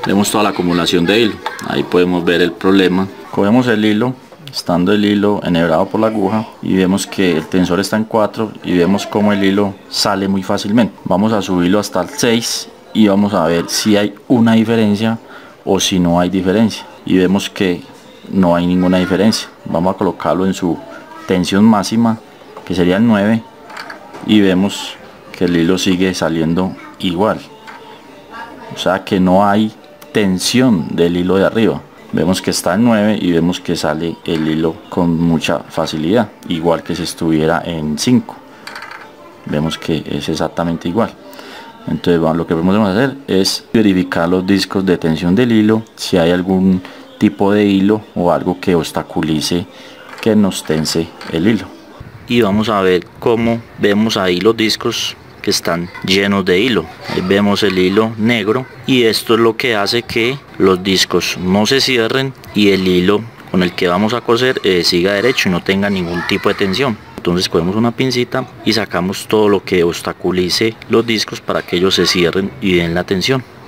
Vemos toda la acumulación de hilo. Ahí podemos ver el problema. Cogemos el hilo, estando el hilo enhebrado por la aguja, y vemos que el tensor está en 4 y vemos como el hilo sale muy fácilmente. Vamos a subirlo hasta el 6 y vamos a ver si hay una diferencia o si no hay diferencia, y vemos que no hay ninguna diferencia. Vamos a colocarlo en su tensión máxima, que sería el 9, y vemos que el hilo sigue saliendo igual, o sea que no hay tensión del hilo de arriba. Vemos que está en 9 y vemos que sale el hilo con mucha facilidad, igual que si estuviera en 5. Vemos que es exactamente igual. Entonces lo que podemos hacer es verificar los discos de tensión del hilo, si hay algún tipo de hilo o algo que obstaculice que nos tense el hilo. Y vamos a ver cómo vemos ahí los discos que están llenos de hilo. Ahí vemos el hilo negro, y esto es lo que hace que los discos no se cierren y el hilo con el que vamos a coser siga derecho y no tenga ningún tipo de tensión. Entonces cogemos una pincita y sacamos todo lo que obstaculice los discos para que ellos se cierren y den la tensión.